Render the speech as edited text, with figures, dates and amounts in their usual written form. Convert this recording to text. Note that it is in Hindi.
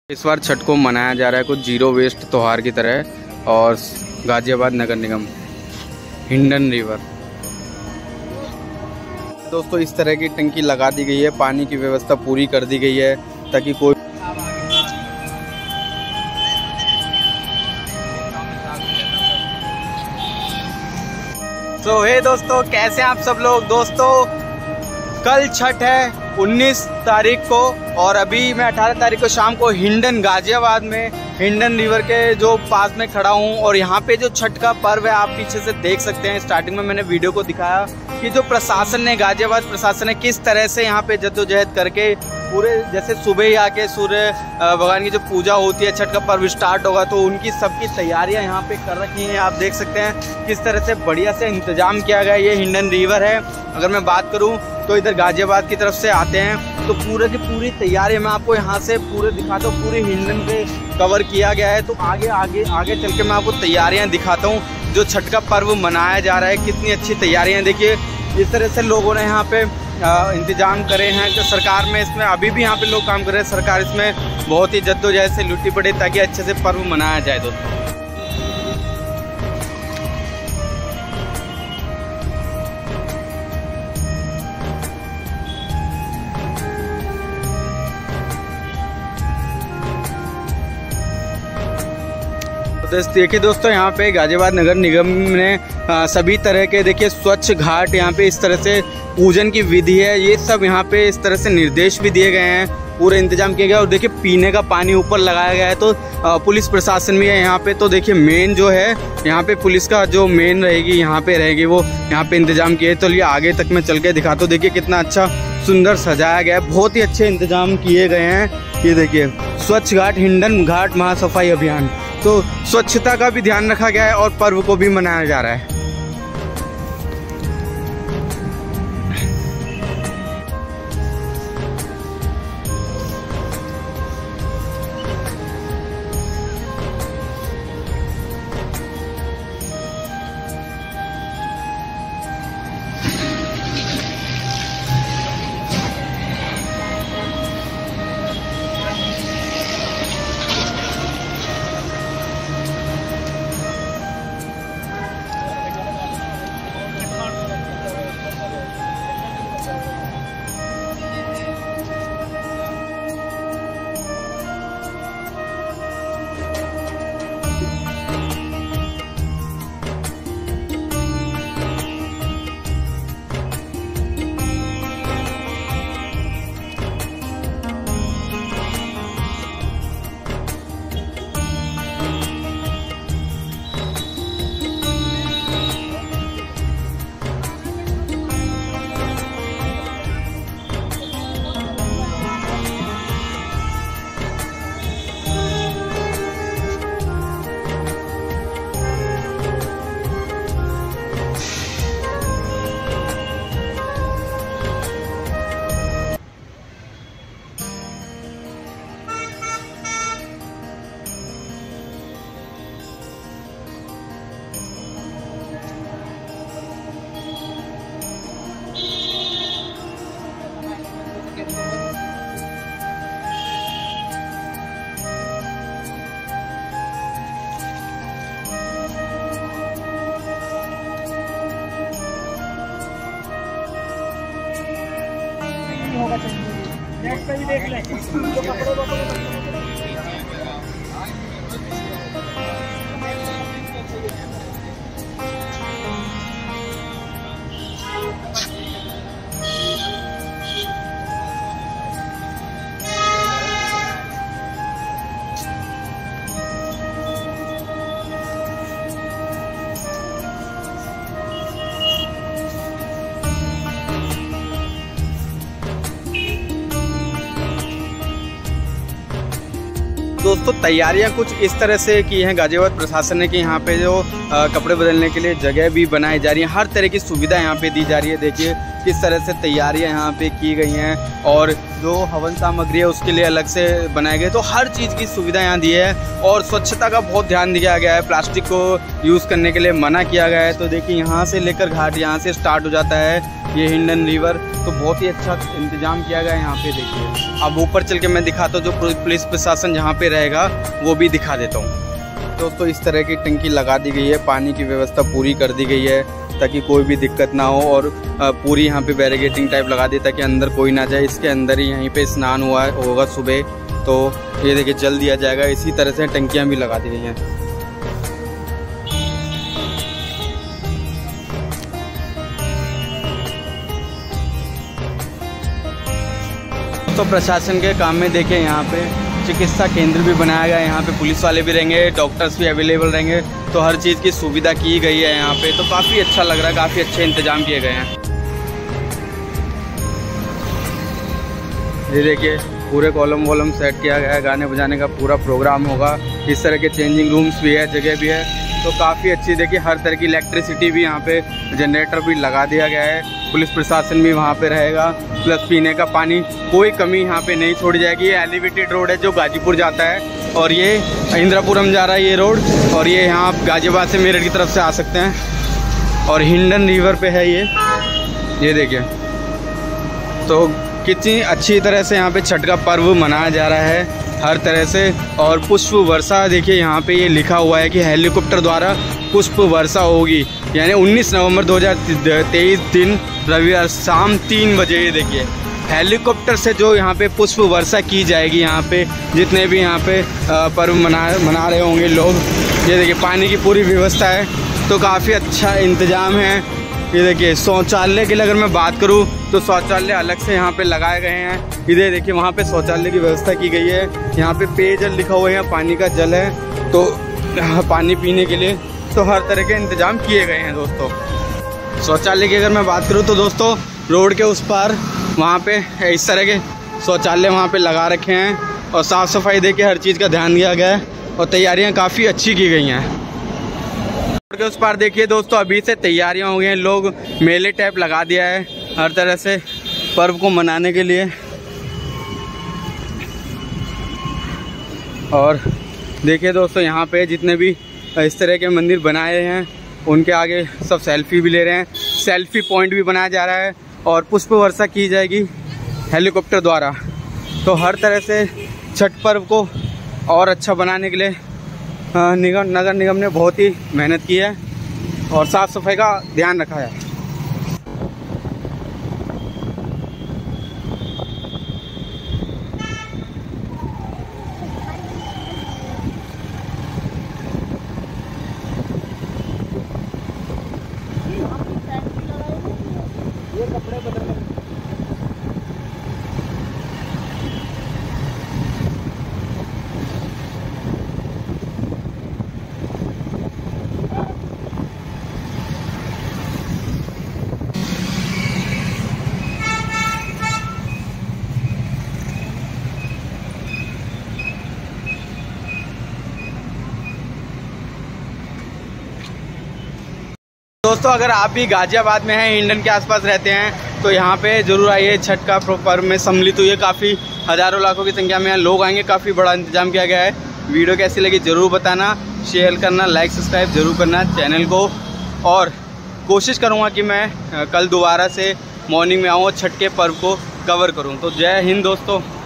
इस बार छठ को मनाया जा रहा है कुछ जीरो वेस्ट त्योहार की तरह। और गाजियाबाद नगर निगम हिंडन रिवर दोस्तों इस तरह की टंकी लगा दी गई है, पानी की व्यवस्था पूरी कर दी गई है ताकि कोई तो हे दोस्तों कैसे आप सब लोग। दोस्तों कल छठ है 19 तारीख को और अभी मैं 18 तारीख को शाम को हिंडन गाजियाबाद में हिंडन रिवर के जो पास में खड़ा हूँ। और यहाँ पे जो छठ का पर्व है आप पीछे से देख सकते हैं। स्टार्टिंग में मैंने वीडियो को दिखाया कि जो प्रशासन ने गाजियाबाद प्रशासन ने किस तरह से यहाँ पे जद्दोजहद करके पूरे जैसे सुबह ही आके सूर्य भगवान की जो पूजा होती है, छठ का पर्व स्टार्ट होगा तो उनकी सबकी तैयारियां यहाँ पे कर रखी हैं। आप देख सकते हैं किस तरह से बढ़िया से इंतजाम किया गया। ये हिंडन रिवर है। अगर मैं बात करूँ तो इधर गाजियाबाद की तरफ से आते हैं तो पूरे की पूरी तैयारी मैं आपको यहाँ से पूरे दिखाता हूँ। पूरे हिंडन पे कवर किया गया है। तो आगे आगे आगे चल के मैं आपको तैयारियाँ दिखाता हूँ जो छठ का पर्व मनाया जा रहा है। कितनी अच्छी तैयारियाँ देखिए, इस तरह से लोगों ने यहाँ पे इंतजाम करे हैं। तो सरकार में इसमें अभी भी यहाँ पे लोग काम कर रहे हैं। सरकार इसमें बहुत ही जद्दोजहद से लुटी पड़ी ताकि अच्छे से पर्व मनाया जाए। दोस्तों देखिए दोस्तों यहाँ पे गाजियाबाद नगर निगम ने सभी तरह के देखिए स्वच्छ घाट यहाँ पे इस तरह से पूजन की विधि है, ये सब यहाँ पे इस तरह से निर्देश भी दिए गए हैं, पूरे इंतजाम किया गया। और देखिए पीने का पानी ऊपर लगाया गया है। तो पुलिस प्रशासन भी है यहाँ पे। तो देखिए मेन जो है यहाँ पे पुलिस का जो मेन रहेगी यहाँ पे रहेगी वो यहाँ पे इंतजाम किए। तो ये आगे तक मैं चल के दिखाता हूँ। देखिए कितना अच्छा सुंदर सजाया गया है, बहुत ही अच्छे इंतजाम किए गए हैं। ये देखिए स्वच्छ घाट हिंडन घाट महासफाई अभियान। तो स्वच्छता का भी ध्यान रखा गया है और पर्व को भी मनाया जा रहा है। नेट पे भी देख ले। दोस्तों तैयारियां कुछ इस तरह से की हैं गाजियाबाद प्रशासन ने कि यहाँ पे जो कपड़े बदलने के लिए जगह भी बनाई जा रही है, हर तरह की सुविधा यहाँ पे दी जा रही है। देखिए किस तरह से तैयारियां यहाँ पे की गई हैं और जो हवन सामग्री है उसके लिए अलग से बनाए गए। तो हर चीज़ की सुविधा यहाँ दी है और स्वच्छता का बहुत ध्यान दिया गया है। प्लास्टिक को यूज़ करने के लिए मना किया गया है। तो देखिए यहाँ से लेकर घाट यहाँ से स्टार्ट हो जाता है ये हिंडन रिवर। तो बहुत ही अच्छा इंतजाम किया गया है यहाँ पे। देखिए अब ऊपर चल के मैं दिखाता हूँ, जो पुलिस प्रशासन जहाँ पे रहेगा वो भी दिखा देता हूँ। दोस्तों इस तरह की टंकी लगा दी गई है, पानी की व्यवस्था पूरी कर दी गई है ताकि कोई भी दिक्कत ना हो, और पूरी यहाँ पे बैरिकेडिंग टाइप लगा दी ताकि अंदर कोई ना जाए। इसके अंदर ही यहीं पे स्नान होगा सुबह, तो ये देखिए जल दिया जाएगा। इसी तरह से टंकियाँ भी लगा दी गई हैं। तो प्रशासन के काम में देखिए यहाँ पे चिकित्सा केंद्र भी बनाया गया है। यहाँ पे पुलिस वाले भी रहेंगे, डॉक्टर्स भी अवेलेबल रहेंगे, तो हर चीज़ की सुविधा की गई है यहाँ पे। तो काफ़ी अच्छा लग रहा है, काफ़ी अच्छे इंतजाम किए गए हैं। ये देखिए पूरे कॉलम वॉलम सेट किया गया है, गाने बजाने का पूरा प्रोग्राम होगा। इस तरह के चेंजिंग रूम्स भी है, जगह भी है, तो काफ़ी अच्छी। देखिए हर तरह की इलेक्ट्रिसिटी भी यहाँ पे, जनरेटर भी लगा दिया गया है। पुलिस प्रशासन भी वहाँ पे रहेगा, प्लस पीने का पानी कोई कमी यहाँ पे नहीं छोड़ी जाएगी। ये एलिवेटेड रोड है जो गाजीपुर जाता है, और ये इंदिरापुरम जा रहा है ये रोड, और ये यहाँ आप गाजियाबाद से मेरठ की तरफ से आ सकते हैं। और हिंडन रिवर पे है ये देखिए। तो कितनी अच्छी तरह से यहाँ पे छठ का पर्व मनाया जा रहा है हर तरह से। और पुष्प वर्षा देखिए यहाँ पे ये लिखा हुआ है कि हेलीकॉप्टर द्वारा पुष्प वर्षा होगी, यानी 19 नवंबर 2023 दिन रविवार शाम 3 बजे। ये देखिए हेलीकॉप्टर से जो यहाँ पे पुष्प वर्षा की जाएगी। यहाँ पे जितने भी यहाँ पे पर्व मना रहे होंगे लोग। ये देखिए पानी की पूरी व्यवस्था है, तो काफ़ी अच्छा इंतज़ाम है। ये देखिए शौचालय की अगर मैं बात करूँ तो शौचालय अलग से यहाँ पे लगाए गए हैं। इधर देखिए वहाँ पे शौचालय की व्यवस्था की गई है। यहाँ पे पेयजल लिखा हुआ है, यहाँ पानी का जल है, तो पानी पीने के लिए तो हर तरह के इंतजाम किए गए हैं। दोस्तों शौचालय की अगर मैं बात करूँ तो दोस्तों रोड के उस पार वहाँ पे इस तरह के शौचालय वहाँ पे लगा रखे हैं, और साफ़ सफाई देखिए हर चीज़ का ध्यान दिया गया है, और तैयारियाँ काफ़ी अच्छी की गई हैं। रोड के उस पार देखिए दोस्तों अभी से तैयारियाँ हो गई हैं, लोग मेले टाइप लगा दिया है हर तरह से पर्व को मनाने के लिए। और देखिए दोस्तों यहाँ पे जितने भी इस तरह के मंदिर बनाए हैं उनके आगे सब सेल्फी भी ले रहे हैं। सेल्फी पॉइंट भी बनाया जा रहा है, और पुष्प वर्षा की जाएगी हेलीकॉप्टर द्वारा। तो हर तरह से छठ पर्व को और अच्छा बनाने के लिए नगर निगम ने बहुत ही मेहनत की है और साफ़ सफाई का ध्यान रखा है। दोस्तों अगर आप भी गाजियाबाद में हैं, हिंडन के आसपास रहते हैं, तो यहाँ पे ज़रूर आइए। छठ का पर्व में सम्मिलित हुई है, काफ़ी हज़ारों लाखों की संख्या में यहाँ लोग आएंगे। काफ़ी बड़ा इंतजाम किया गया है। वीडियो कैसी लगी ज़रूर बताना, शेयर करना, लाइक सब्सक्राइब ज़रूर करना चैनल को। और कोशिश करूँगा कि मैं कल दोबारा से मॉर्निंग में आऊँ और छठ के पर्व को कवर करूँ। तो जय हिंद दोस्तों।